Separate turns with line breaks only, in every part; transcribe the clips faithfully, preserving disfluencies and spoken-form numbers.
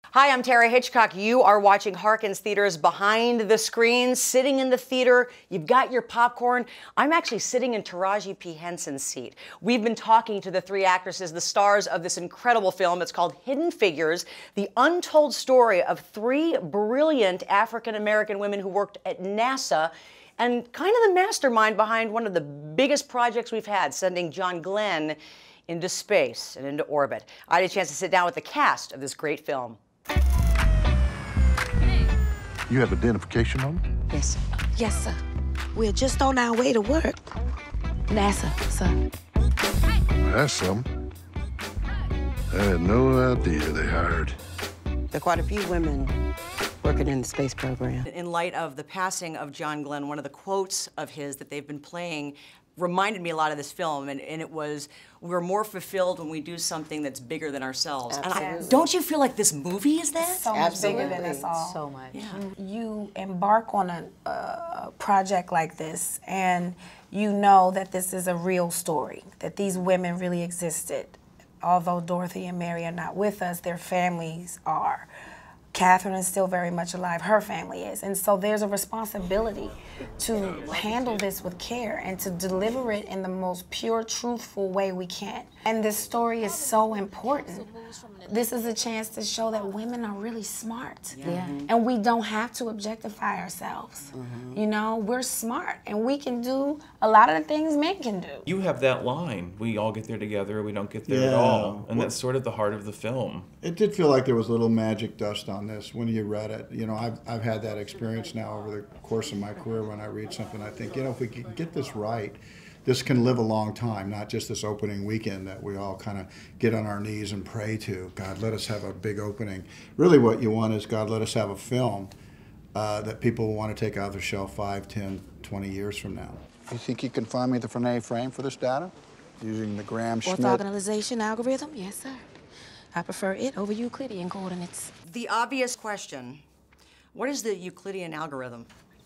Hi, I'm Tara Hitchcock. You are watching Harkins Theater's Behind the Screens, sitting in the theater. You've got your popcorn. I'm actually sitting in Taraji P. Henson's seat. We've been talking to the three actresses, the stars of this incredible film. It's called Hidden Figures, the untold story of three brilliant African-American women who worked at NASA and kind of the mastermind behind one of the biggest projects we've had, sending John Glenn into space and into orbit. I had a chance to sit down with the cast of this great film.
You have identification on them?
Yes, sir. Yes, sir. We're just on our way to work. NASA, sir.
That's some. I had no idea they hired.
There are quite a few women working in the space program.
In light of the passing of John Glenn, one of the quotes of his that they've been playing reminded me a lot of this film, and, and it was, we're more fulfilled when we do something that's bigger than ourselves.
Absolutely.
And I, don't you feel like this movie is that?
So much
Absolutely.
bigger than us all.
So much.
Yeah.
You embark on a, a project like this, and you know that this is a real story, that these women really existed. Although Dorothy and Mary are not with us, their families are. Catherine is still very much alive, her family is. And so there's a responsibility to handle this with care and to deliver it in the most pure, truthful way we can. And this story is so important. This is a chance to show that women are really smart.
Yeah.
And we don't have to objectify ourselves. Mm-hmm. You know, we're smart and we can do a lot of the things men can do.
You have that line, we all get there together, we don't get there
Yeah.
at all. And
Well,
that's sort of the heart of the film.
It did feel like there was a little magic dust on this when you read it. You know, I've, I've had that experience now over the course of my career. When I read something, I think, you know, if we can get this right, this can live a long time, not just this opening weekend that we all kind of get on our knees and pray to. God, let us have a big opening. Really what you want is, God, let us have a film uh, that people will want to take out of the shelf five, ten, twenty years from now. You think you can find me the Frenet frame for this data? Using the Graham-Schmidt?
Orthogonalization algorithm? Yes, sir. I prefer it over Euclidean coordinates.
The obvious question, what is the Euclidean algorithm?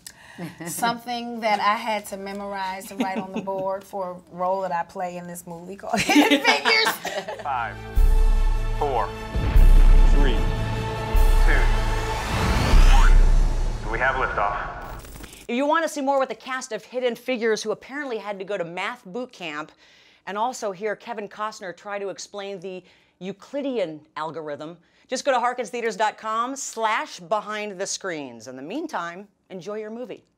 Something that I had to memorize to write on the board for a role that I play in this movie called Hidden Figures.
Five, four, three, two, one. Do we have liftoff?
If you want to see more with the cast of Hidden Figures, who apparently had to go to math boot camp, and also hear Kevin Costner try to explain the Euclidean algorithm, just go to harkins theaters dot com slash behind the screens. In the meantime, enjoy your movie.